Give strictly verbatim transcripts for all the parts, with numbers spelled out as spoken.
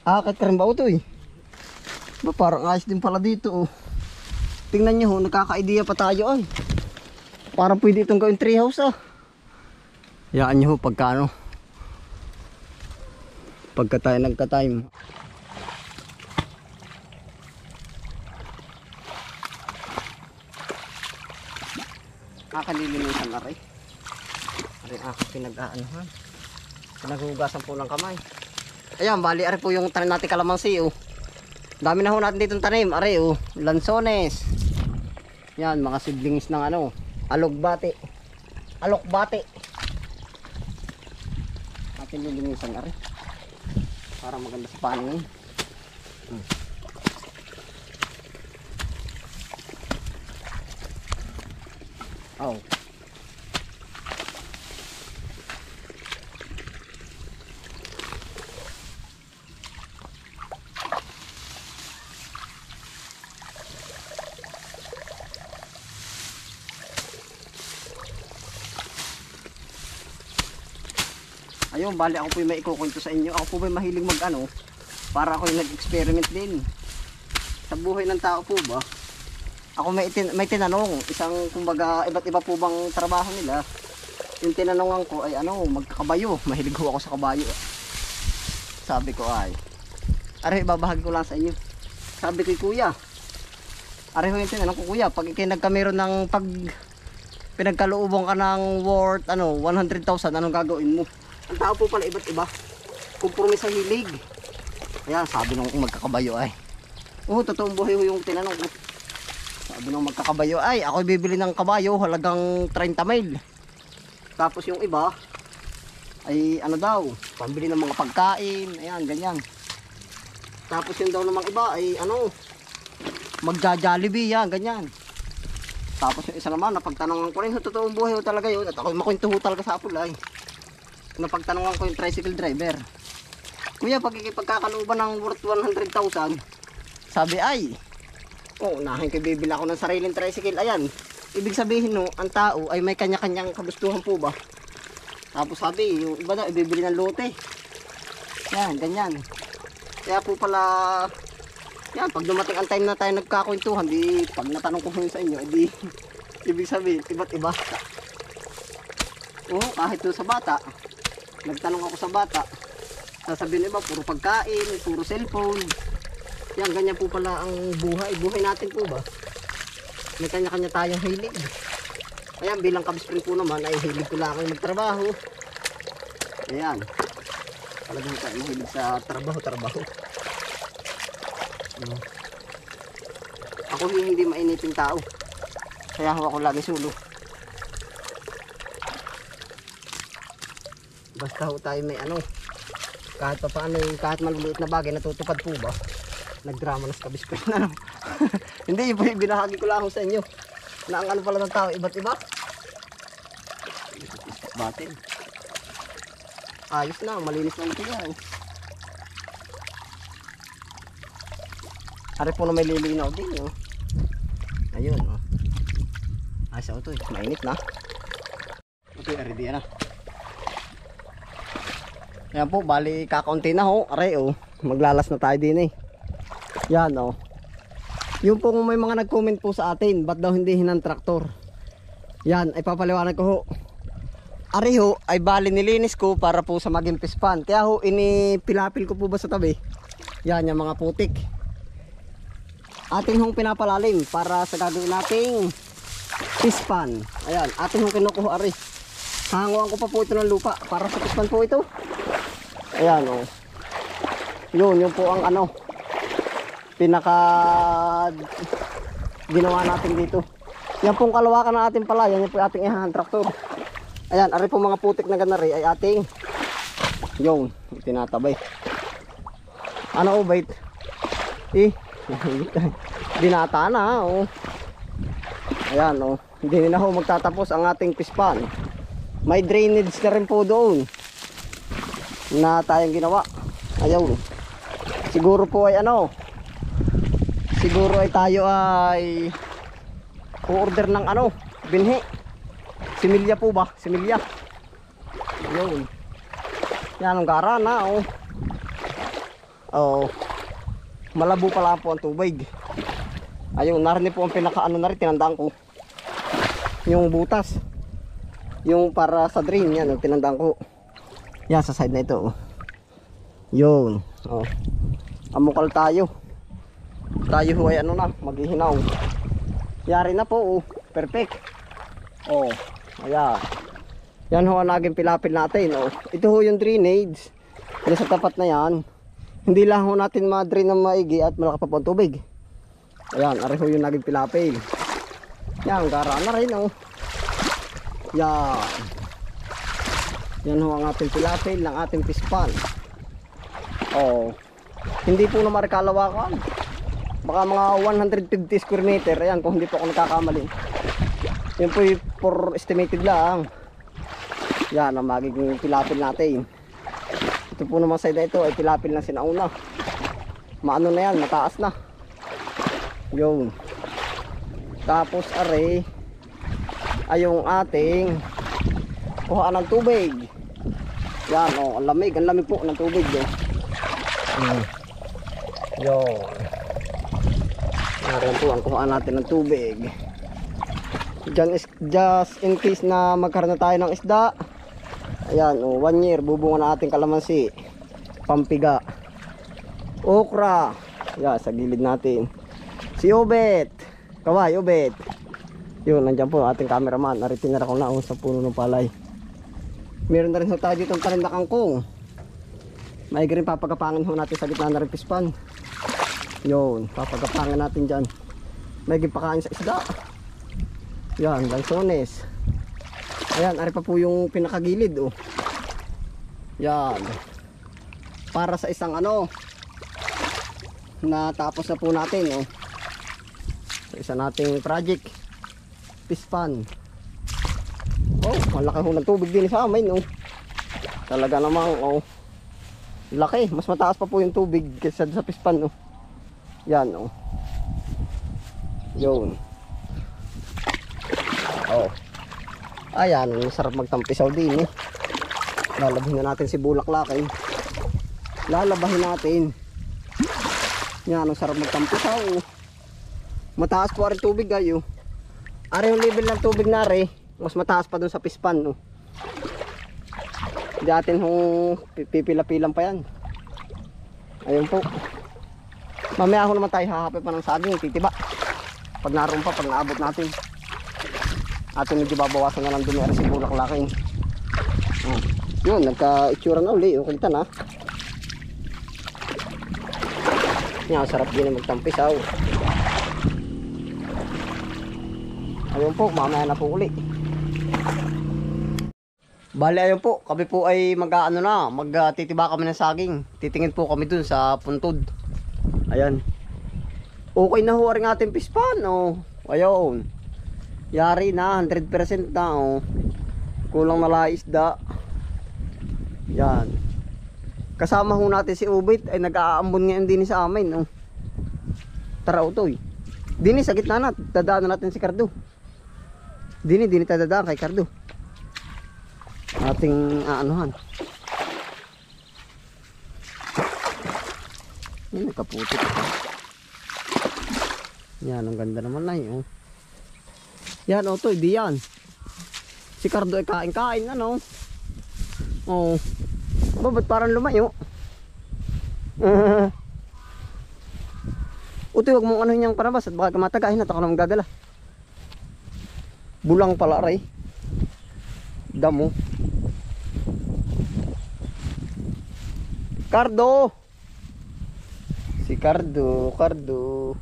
Akit ka rin ba ito eh? Ba, parang ayos din pala dito oh. Tingnan nyo, nagkaka-idea pa tayo ay. Parang pwede itong gawin treehouse ah. Hayaan nyo pagka ano. Pagka tayo nagka-time. Kakalilinisan na rin. Aray ako pinag-aanuhan. Pinaghugasan po ng kamay. Ayan, bali ari po yung tanim natin kalamansi oh. Dami na ho natin dito tanim. Ari oh, lansones. Yan, mga seedlings ng ano, alogbate. Alokbate. Atin lilinisan na rin. Para maganda sa paningin. Hmm. Oh. Ayun, bali ako po yung may ikukwento sa inyo. Ako po ba mahilig mag ano, para ako yung nag-experiment din. Sa buhay ng tao po ba? Ako may, tin may tinanong, isang kumbaga iba't iba po bang trabaho nila. Yung tinanongan ko ay ano, magkakabayo. Mahilig ho ako sa kabayo. Sabi ko ay, aray, babahagi ko lang sa inyo. Sabi ko, kuya, aray ho yung tinanong ko, kuya, pag ikay nagkameron ng pag pinagkaluubong ka ng worth ano, one hundred thousand, anong gagawin mo? Ang tao po pala iba't iba. Kumpurmi sa hilig. Ayan, sabi nung magkakabayo ay. Oo, totoong buhay yung tinanong ko. Sabi nung magkakabayo ay, ako bibili ng kabayo halagang thirty mil. Tapos yung iba ay ano daw, pambili ng mga pagkain. Ayan, ganyan. Tapos yung daw namang iba ay ano, magja-Jollibee, yan, ganyan. Tapos yung isa naman, napagtanongan ko rin, totoong buhay talaga yun. At ako makwento ho talaga sa apulay. Napagtanongan ko yung tricycle driver, kuya, pag ikipagkakalooban ng worth one hundred thousand, sabi ay, oh, unahin ko bibili ako ng sariling tricycle. Ayan, ibig sabihin no, ang tao ay may kanya-kanyang kagustuhan po ba. Tapos sabi, yung iba na ibibili ng lote. Yan, ganyan. Kaya po pala, yan, pag dumating ang time na tayo nagkakwentuhan, di, pag natanong ko sa inyo, di, ibig sabihin, iba't iba. Oo, kahit doon sa bata, nagtanong ako sa bata, sasabihin iba, puro pagkain, puro cellphone. Yan, ganyan po pala ang buhay. Buhay natin po ba? May kanya-kanya tayong hilig. Ayan, bilang kabispring po naman, ay hilig ko lang magtrabaho. Ayan. Talagang tayo mahilig sa trabaho-trabaho. Ayan. Ako hindi mainiping tao. Kaya ako lagi sulo. Basta ho tayo may ano, kahit pa paano, kahit maliliit na bagay natutupad po ba, nagdrama na sa kabispring na no? Hindi, yung binahagi ko lang ho sa inyo na ang ano pala ng tao, iba't iba. Batin ayos na, malinis na ito yan. Ari po na may lilinaw din oh. Ayun oh. Ayos ako ito eh, mainit na. Okay, ari di na. Yan po, bali kakaunti na ho. Aray oh, maglalas na tayo din eh. Yan oh. Yung pong may mga nag-comment po sa atin, ba't daw hindi hinang traktor? Yan, ay papaliwanag ko ho. Aray ho, ay bali nilinis ko para po sa maging pispan. Kaya ho, inipilapil ko po ba sa tabi? Yan, yung mga putik. Atin hong pinapalalim para sa gagawin nating pispan. Ayan, atin hong kinukuha aray. Hanguan ko pa po ito ng lupa para sa pispan po ito. Ayan o. Oh. Yun, yun po ang ano, pinaka ginawa natin dito. Yan pong kalawakan ng ating pala. Yan yung po ating ihahan traktor. Ayan, ari po mga putik na ganari ay ating yung tinatabay. Ano o bait? Eh, binata na o. Oh. Ayan o. Oh. Hindi na ho magtatapos ang ating pispan. May drainage na rin po doon na tayong ginawa. Ayaw. Siguro po ay ano, siguro ay tayo ay o-order ng ano, binhi. Similya po ba? Similya. Ayun. Yan ang gara na oh. Oh, malabo pala po ang tubig. Ayun, narinig po ang pinakaano na rin, tinandaan ko. Yung butas. Yung para sa drain, yan, ang tinandaan ko. Yan, sa side na ito. Oh. Yun. Oh. Amukal tayo. Tayo ho ay ano na, maghihinaw. Yari na po, oh. Perfect. Oh, ayan. Yan ho ang naging pilapil natin. Oh. Ito ho yung drainage. Diyan sa tapat na yan. Hindi lang ho natin ma-drain ng maigi at malaki pa po ang tubig. Ayan, ari ho yung naging pilapil. Yan, gara na rin, oh. Yan. Yan ho ang ating pilapil ng ating pispan. Oh. Hindi po na marikalawakan. Baka mga one hundred fifty square meter. Ayan, kung hindi po ako nagkakamali. Yan po yung for estimated lang. Yan ang magiging pilapil natin. Ito po naman side na ito ay pilapil na sinauna. Maano na yan, mataas na. Yun. Tapos are ay yung ating kuhaan ng tubig. Yan, oh, ang lamig, ang lamig po ng tubig. Eh. Mm. Yun. Naroon po ang kuhaan natin ng tubig. Diyan is just in case na magkaroon na tayo ng isda. Ayan, oh, one year bubunga na ating kalamansi, pampiga, okra. Ayan, sa gilid natin si Obet, kaway Obet. Yun, nandiyan po ating cameraman. Naritinara ko na oh, sa puno ng palay. Meron na rin ho tayo dito ang tanim na kangkong. Maigi rin papagapangin ho natin sa gitna na rin pispan. Yun, papagapangin natin dyan. Maigi pakain sa isda. Yan, lansones. Ayan, ari pa po yung pinakagilid, oh. Yan. Para sa isang ano, natapos na po natin, oh. Sa isa nating project, pispan. Oh, malaki ho ng tubig din sa amin, oh. Talaga namang, oh. Laki, mas mataas pa po yung tubig kaysa sa pispan, oh. Yan, oh. Yun. Oh. Ayan, sarap magtampisaw din eh. Lalabahin na natin si bulaklakin. Lalabahin natin. Yan, ang sarap magtampisaw. Mataas po rin tubig ayo. Ari yung level ng tubig na rin, mas mataas pa dun sa pispan, no. Hindi atin hong pipila-pilan pa yan. Ayun po. Mamaya ako naman tayo hahapin pa ng saging, titiba. Pag naroon pa, pag naabot natin. Atin medyo babawasan na lang dumi si bulaklakin. Oh. Yun, nagka-itsura na uli. Okay ta na. Yan, sarap din na magtampisaw. Ayun po, mamaya na po uli. Bali, ayun po, kami po ay mag-ano na, magtitiba kami ng saging. Titingin po kami dun sa puntod. Ayan. Okay na ho rin ating pispan, oh. Ayun. Yari na, one hundred percent na, oh. Kulang na lang isda. Yan. Kasama ho natin si Ubit ay nag-aambon ngayon din sa amin, oh. Tara, utoy. Dini sa gitna na, dadaan natin si Cardo. Dini, dini tayo dadaan kay Cardo. Ating aanuhan. Yan, nakaputik. Yan, ang ganda naman na yun, oh. Yan, oh, toy, di yan. Si Cardo ay kain-kain, ano. Oh. Ba, ba't parang lumayo? Uh. Utoy, wag mong ano niyang panabas at baka kamatagahin at ako naman gagala. Bulang pala, ray. Damo. Cardo! Si Cardo, Cardo.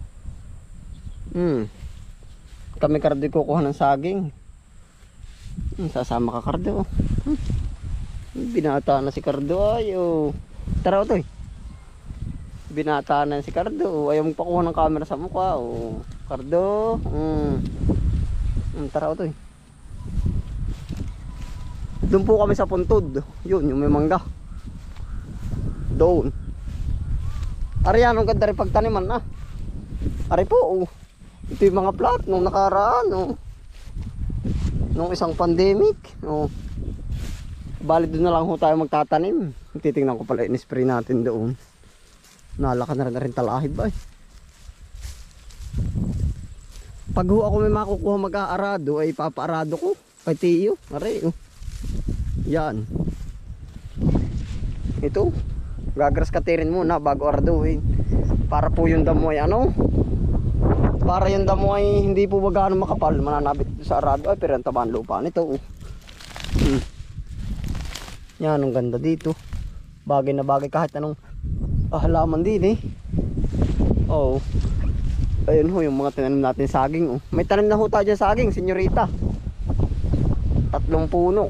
Hmm. Kami Cardo kukuha ng saging. Hmm, sasama ka Cardo. Hmm. Binata na si Cardo, ayo. Tara, utoy. Binata na si Cardo. Ayaw mong pakuha ng camera sa mukha, oh. Cardo. Hmm. Hmm, tara, utoy. Doon po kami sa puntod. Yun, yung may mangga. Doon. Ari, anong ganda rin pagtaniman na. Ari po, oh. Ito yung mga plat nung nakaraan, oh. Nung isang pandemic, oh. Bali doon na lang ho tayo magtatanim. Titingnan ko pala in-spray natin doon. Nalaka na rin na rin talahib ba eh. Pag ho ako may makukuha mag-aarado ay papaarado ko kay Tiyo. Aray oh. Yan. Ito. Gagras katirin muna bago araduhin. Para po yung damo ay ano. Para yung damo ay hindi po gaano makapal. Mananabit sa arado. Ay pero ang tabaan lupa nito oh. Hmm. Yan ang ganda dito. Bagay na bagay kahit anong ah, halaman din eh. Oo. Ayun ho yung mga tinanim natin saging oh. May tanim na ho tayo dyan saging, senyorita. Tatlong puno.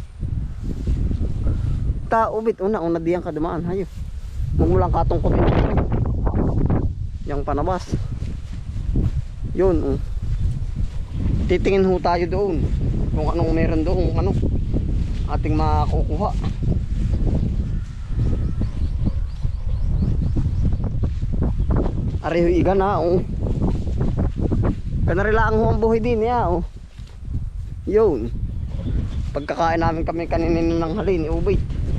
Kaubit una, una diyan ka dumaan. Hayo. Huwag mo lang katungkutin. Yang panabas. Yun oh. Titingin ho tayo doon. Kung anong meron doon, kung ano ating makukuha. Areho iga na oh. Kanarilaan ho ang buhay din ya oh. Yun. Pagkakain namin kami kanina ng halin ubay.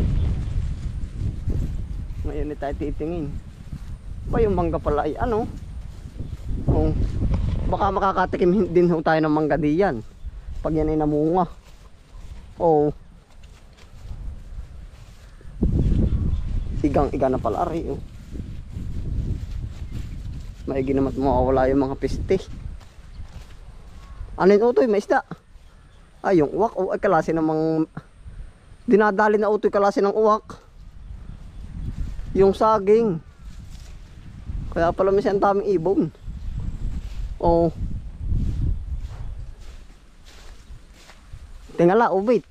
Ngayon tayo titingin. Ba yung mangga pala ay ano? Oh. Baka makakatikim din ho tayo ng mangga diyan. Pag yan ay namunga. Oh. Igang iga na pala ari oh. Maigi naman mawawala yung mga piste. Ano yung utoy? May isda. Ay yung uwak. O ay kalasi namang dinadali na utoy kalasi ng uwak. Yung saging. Kaya pala minsan ang daming ibon. O tingala ubit.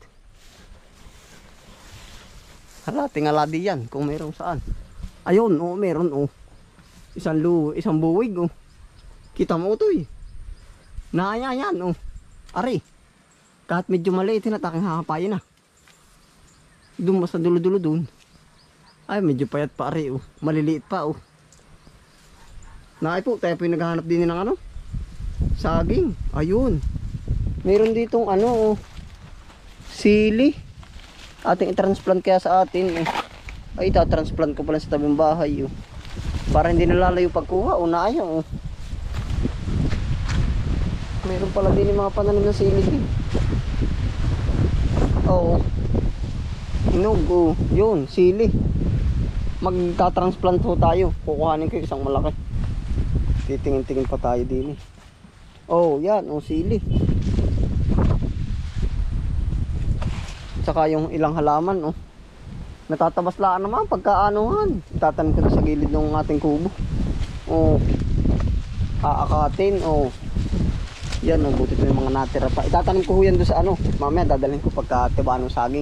Hala tingala di yan kung mayroong saan. Ayun o meron o. Isang lu, isang buwig oh. Kita mo utoy. Naaya yan oh. Ari. Kahit medyo maliit tinataking hakapayin na. Doon sa dulo-dulo doon. Ay medyo payat pa ari oh. Maliliit pa oh. Naay po tayo po yung naghahanap din ng ano. Saging. Ayun. Meron ditong ano oh. Sili. Ating i-transplant kaya sa atin eh. Ay ita-transplant ko pala sa tabing bahay oh. Para hindi nalalayo pagkuha o naaya oh. Meron pala din yung mga pananim na sili din. Oo. Inog oh. Yun, sili. Magta-transplant ho tayo. Kukuhanin ko isang malaki. Titingin-tingin pa tayo din eh. Oh, yan, oh sili. Tsaka yung ilang halaman oh. Natatabas laan naman pagkaanuhan. Itatanim ko sa gilid ng ating kubo. Oh. Aakatin oh. Yan oh, buti may mga natira pa. Itatanim ko yan doon sa ano. Mamaya dadalhin ko pagka tiba ng saging.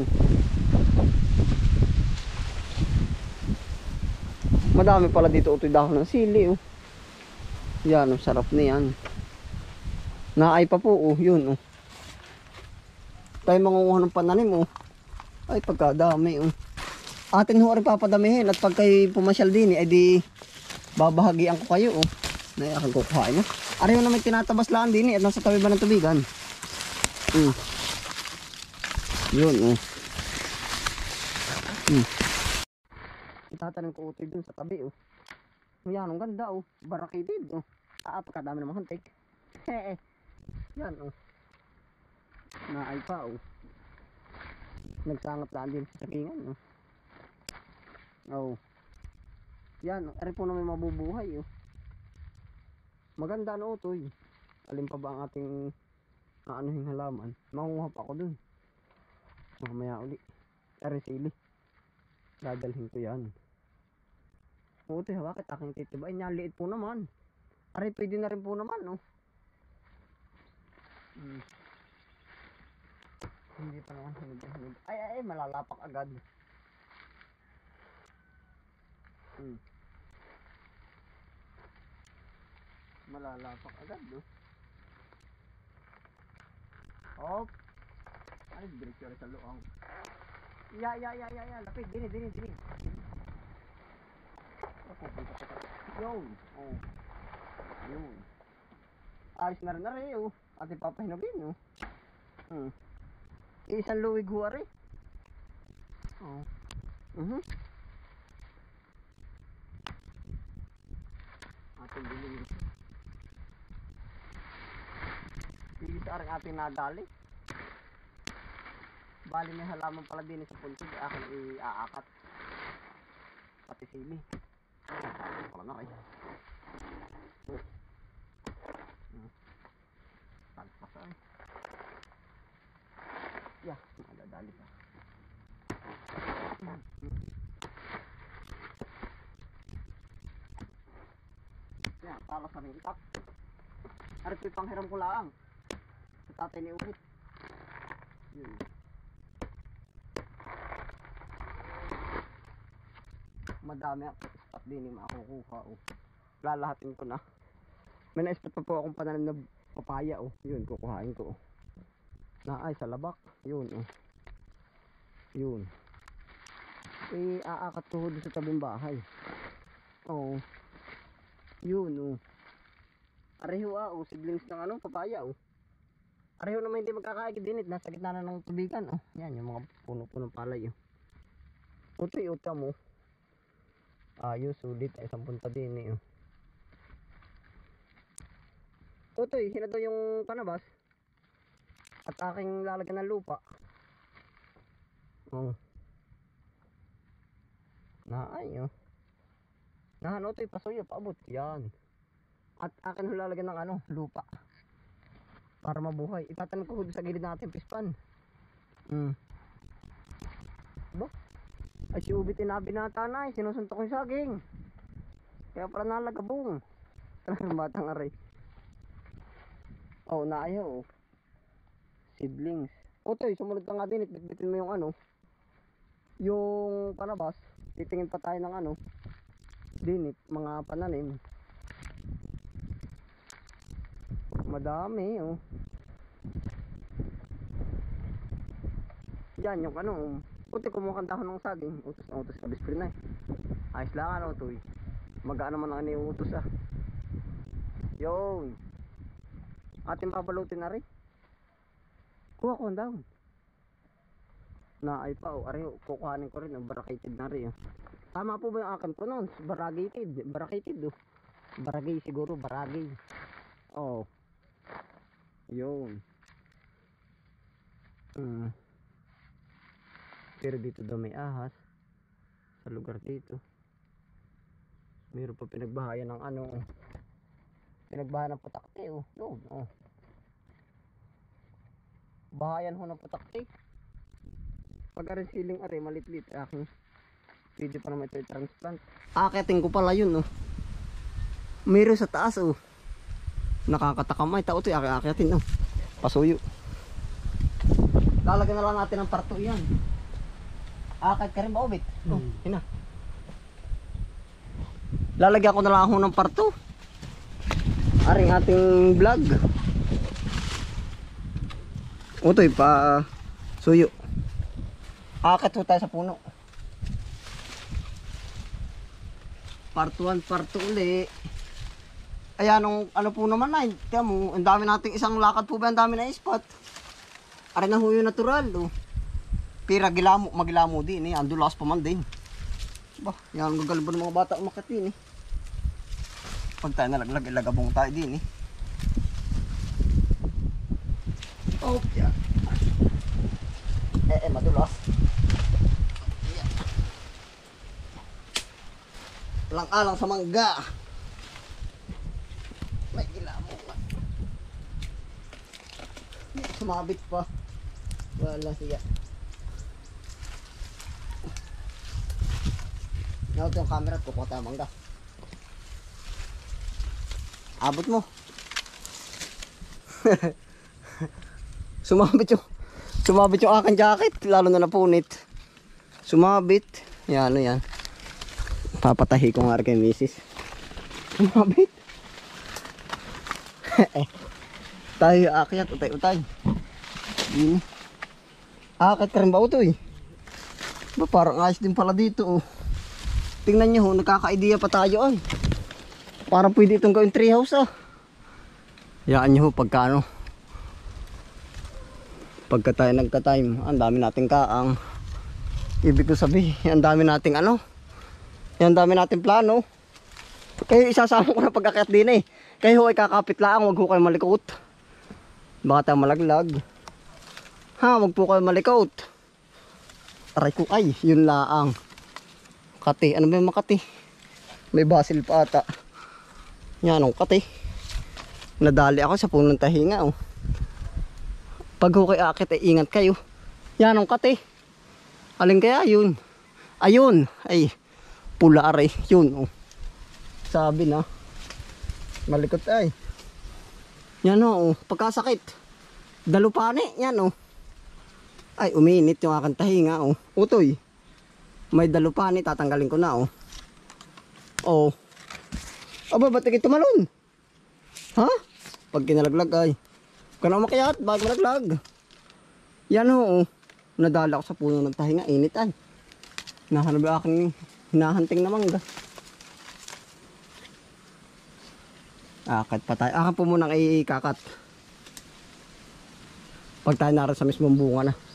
Madami pala dito utoy dahon ng sili oh. Yan oh, sarap na yan. Naay pa po oh, yun oh. Tayo mangunguha ng pananim oh. Ay pagkadami oh. Atin ho rin papadamihin at pag kayo pumasyal din eh, ay di babahagian ko kayo oh. Na aking kukuhain na. Ariyo na may tinatabas lang din eh at nasa tabi ba ng tubigan. Hmm. Yun oh. Hmm. Itatanim ko utoy dun sa tabi oh. Yan ang ganda oh. Barakidid oh. Ah, pagkadami ng hantik. Hehe. Yan oh. Naay pa oh. Nagsangat lang din sa sakingan oh. Oh. Yan, ari po na may mabubuhay oh. Maganda na utoy. Alin pa ba ang ating aanuhing halaman? Mangunguha pa ako dun. Mamaya uli. Ari sili. Dadalhin ko yan. Utoy, bakit aking titiba? Ay, liit po naman. Ari, pwede na rin po naman oh. Hmm. Hindi pa naman hinid-hinid. Ay, ay, ay, malalapak agad. Hmm. Malalapak agad no. Hop. Ay, diretso rin sa luang. Ya, ya, ya, ya, ya. Lapit, dini, dini, dini. Yun. Oh. Yun. Ayos na rin na rin oh. Ating papahinagin oh. Hmm. Isang luwig huwa rin. Oh. Uh-huh. Pagdilim. Hindi sa aring ating nagali. Bali may halaman pala din sa puntod. Akin i-aakat. Pati sili. Pala na kayo. Oh. Hmm. Tagpasan. Yeah, nakadadali pa. Hmm. Yan, talas na rin itak. Harap yung panghiram ko lang. Sa tatay ni Uhit. Yun. Madami ako spot din yung makukuha. Oh. Lalahatin ko na. May na-spot pa po akong pananim na papaya. Oh. Yun, kukuhain ko. Oh. Na ay, sa labak. Yun. Oh. Yun. Eh, aakat ko doon sa tabing bahay. Oo. Oh. Yun. Oh. Areho ah. Oh. Siblings ng ano, papaya. Oh. Areho naman hindi magkakaigidinit. Nasa gitna na ng tubigan. Oh. Yan, yung mga puno-punong palay. Oh. Utoy, uta mo. Ayos, sulit ay isang punta din eh. Utoy, sino daw yung panabas? At aking lalagyan ng lupa. Oh. Naay oh. Nahan Utoy, pasuyo, paabot. Yan. At akin lalagyan ng ano, lupa. Para mabuhay. Itatanim ko sa gilid natin, pispan. Hmm. Ba? Ay si Ubi tinabi na tanay, sinusuntok ko yung saging. Kaya pala nalagabong. Talagang batang aray. Oh, naayaw oh. Seedlings. Utoy, sumunod ka nga din, itbitin mo yung ano. Yung panabas. Titingin pa tayo ng ano. Dinit, mga pananim. Madami oh. Yan yung ano. Utoy, kumuha kang dahon ng saging. Utos na utos ka bisprin na eh. Ayos lang ano Utoy. Magaan naman ang ano yung utos ah. Yun. Ating pabalutin na rin. Kuha ko ang dahon. Naay pa oh. Ari, kukuhanin ko rin. Oh. Barakated na rin oh. Tama po ba yung akin pronounce? Baragated. Barakated oh. Baragay siguro. Baragay. Oh. Yun. Hmm. Pero dito daw may ahas sa lugar dito. Mayroon pa pinagbahayan ng ano, pinagbahayan ng patakte oh. Doon oh. Bahayan ho ng patakte. Pag arin siling are malitlit aking pwede pa naman ito i-transplant. Akitin ko pala yun oh. Mayroon sa taas oh. Nakakatakam ay tao ito akitin oh. Pasuyo. Lalagyan na lang natin ng parto yan. Akit ka rin ba Ubit? Oh, hmm. Hina. Lalagyan ko na lang ako ng parto. Aring ating vlog. Utoy pa suyo. Akit po tayo sa puno. Part one, part two uli. Ayan, nung, ano po naman na, tiyan mo, ang dami nating isang lakad po ba, ang dami na spot. Aring na huyo natural oh. Pira gilamo, magilamo din eh. Andulas pa man din. Bah, yan ang gagalbo ng mga bata umakit din eh. Pag tayo nalaglag, ilagabong tayo din eh. Oh, yeah. Eh, eh, madulas. Yeah. Lang-alang sa mangga. May gilamo nga. Sumabit pa. Wala siya. Nawag yung camera at kukuha tayo mangga. Abot mo. Sumabit yung Sumabit yung aking jacket. Lalo na napunit. Sumabit. Yan ano yan. Papatahi ko nga kay misis. Sumabit. Tayo akyat. Utay utay. Yun. Akyat ka rin ba ito eh? Ba, parang ayos din pala dito oh. Tingnan nyo, nagkaka-idea pa tayo ay. Parang pwede itong gawin treehouse ah. Yaan nyo pagka ano. Pagka tayo nagka-time, ang dami nating kaang. Ibig ko sabihin, ang dami nating ano. Ang dami nating plano. Kayo isasama ko na pagkakit din eh. Kayo ay kakapit lang, wag ho kayo malikot. Baka tayo malaglag. Ha, wag po kayo malikot. Aray ko ay, yun laang. Kati, ano ba yung makati? May basil pa ata. Yan ang kati. Nadali ako sa punong tahinga oh. Pag ho kayo akit ay ingat kayo. Yan ang kati. Alin kaya yun? Ayun, ay pula aray, yun oh. Sabi na. Malikot ay. Yan oh, pagkasakit. Dalupani, yan oh. Ay, uminit yung aking tahinga oh. Utoy. May dalupani, tatanggalin ko na oh. Oh. Aba, ba't ito tumalon? Ha? Pag kinalaglag ay. Huwag ka na umakyat, bakit malaglag? Yan oh. Nadala ako sa puno ng tahinga, init ay. Nahanap yung aking hinahanting na mangga. Akat pa tayo. Akan po munang ikakat. Pag tayo naroon sa mismong bunga na.